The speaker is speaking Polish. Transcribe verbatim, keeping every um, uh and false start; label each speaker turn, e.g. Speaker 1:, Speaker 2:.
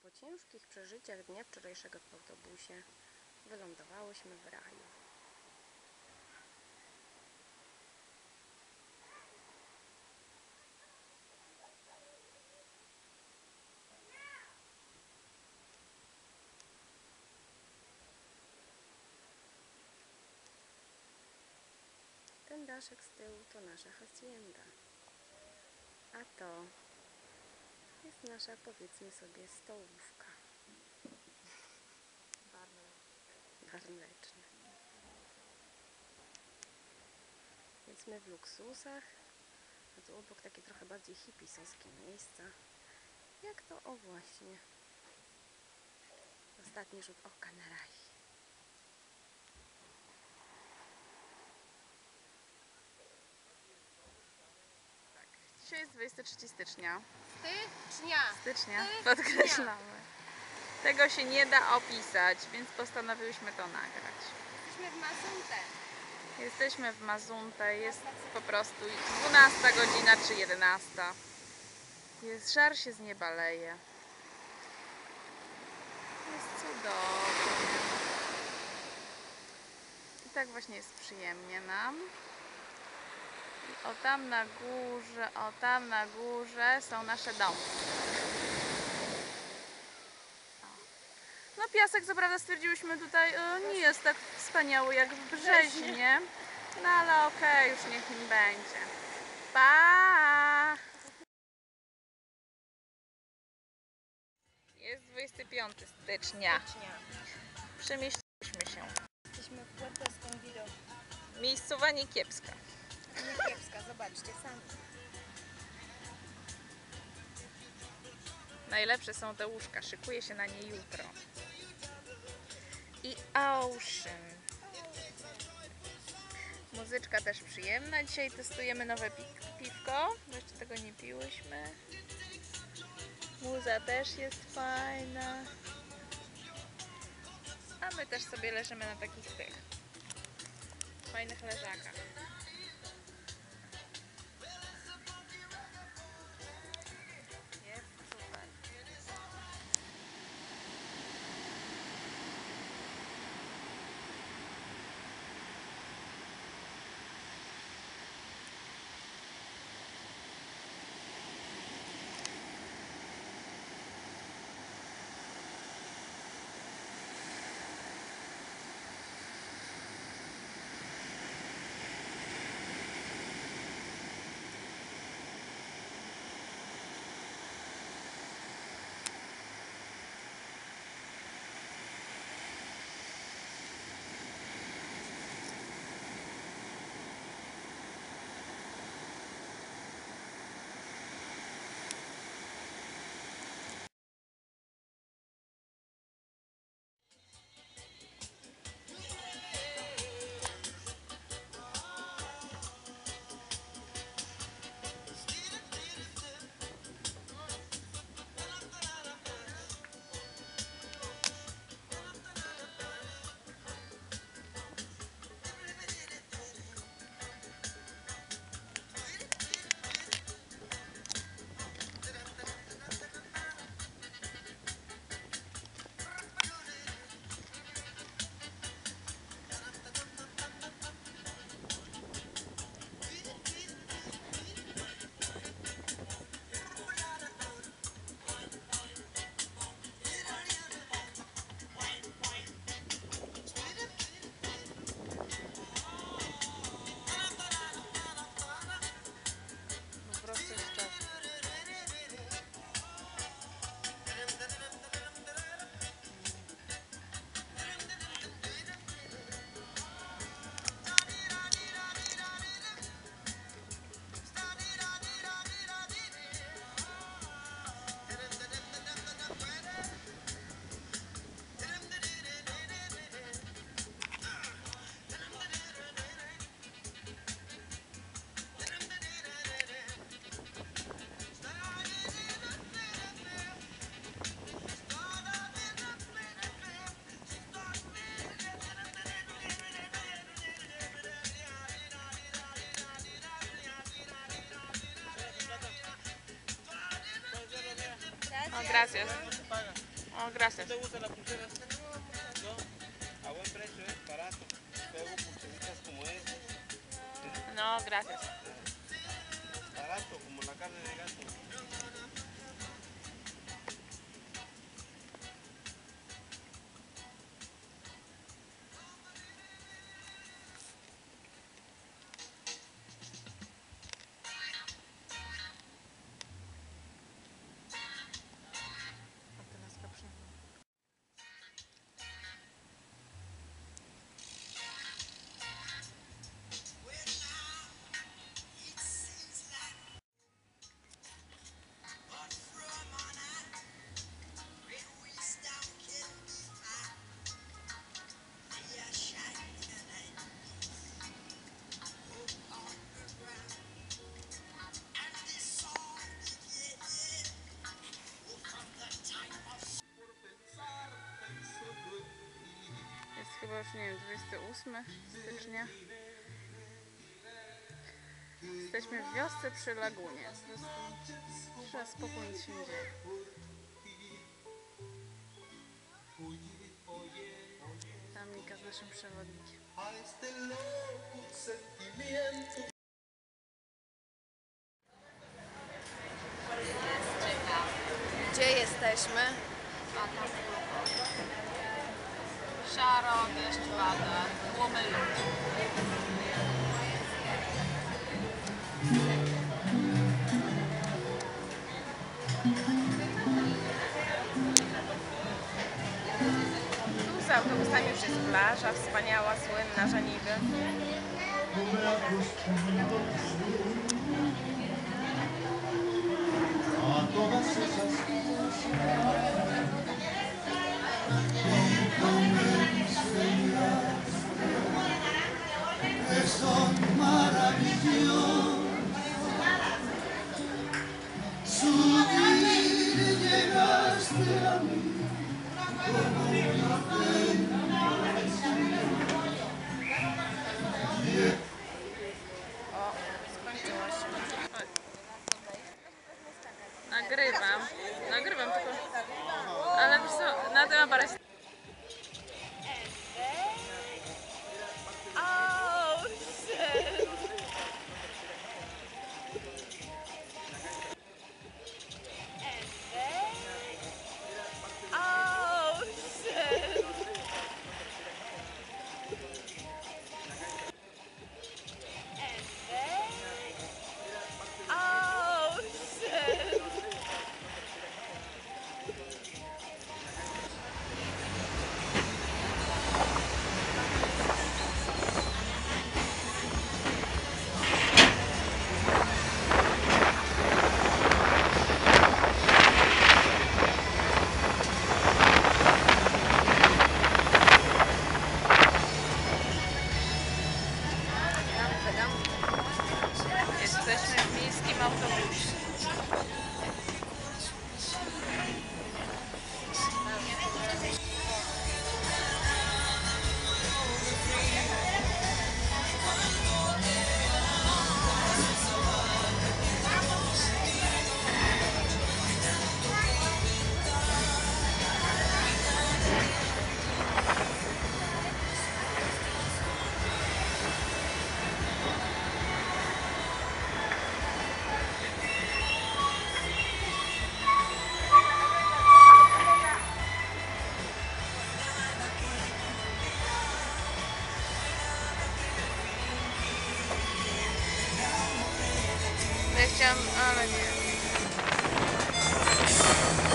Speaker 1: Po ciężkich przeżyciach dnia wczorajszego w autobusie wylądowałyśmy w raju. Ten daszek z tyłu to nasza hacienda, a to jest nasza, powiedzmy sobie, stołówka. Barneczne. Więc my w luksusach, a tu obok takie trochę bardziej hipisowskie miejsca, jak to o właśnie ostatni rzut oka na raj.
Speaker 2: Tak. Dzisiaj jest dwudziestego trzeciego stycznia.
Speaker 1: Stycznia!
Speaker 2: Stycznia, podkreślamy. Tego się nie da opisać, więc postanowiłyśmy to nagrać.
Speaker 1: Jesteśmy w Mazunte.
Speaker 2: Jesteśmy w Mazunte, jest po prostu dwunasta godzina czy jedenasta. Jest, żar się z nieba leje. Jest cudownie. I tak właśnie jest przyjemnie nam. I o tam na górze, o tam na górze są nasze domy. No piasek, co prawda stwierdziłyśmy tutaj, e, nie jest tak wspaniały jak w Brzeźnie. No ale okej, już niech im będzie. Pa! Jest dwudziestego piątego stycznia. Przemieściliśmy się.
Speaker 1: Jesteśmy w Puerto Escondido.
Speaker 2: Miejscowa nie kiepska.
Speaker 1: Nie kiepska, zobaczcie sami.
Speaker 2: Najlepsze są te łóżka, szykuję się na nie jutro. I ocean. Muzyczka też przyjemna. Dzisiaj testujemy nowe pi piwko, bo jeszcze tego nie piłyśmy. Muza też jest fajna. A my też sobie leżymy na takich tych fajnych leżakach. Jest super. No, gracias. O, gracias.
Speaker 3: ¿Te gustan las pulseras? No. A buen precio, es barato. Pego pulseritas como estas.
Speaker 2: No, gracias.
Speaker 3: Barato, como la carne de gato.
Speaker 2: Jest chyba już, nie wiem, dwudziestego ósmego stycznia. Jesteśmy w wiosce przy lagunie. Po prostu trzeba spokój, nic się nie dzieje. Tam Mika z naszym przewodnikiem.
Speaker 1: Gdzie jesteśmy?
Speaker 2: Szaro, deszcz pada, tłumy ludzi. Tu za autobusami już jest plaża, wspaniała, słynna, Żeniwy.
Speaker 4: A todas esas que son maravillosas, subir llegaste a mí como una pena.
Speaker 2: O, skończyło się. Oj. Nagrywam, nagrywam tylko, ale wiesz co, na tym aparacie. Jesteśmy w miejskim autobusie. Ja chciałam, ale nie.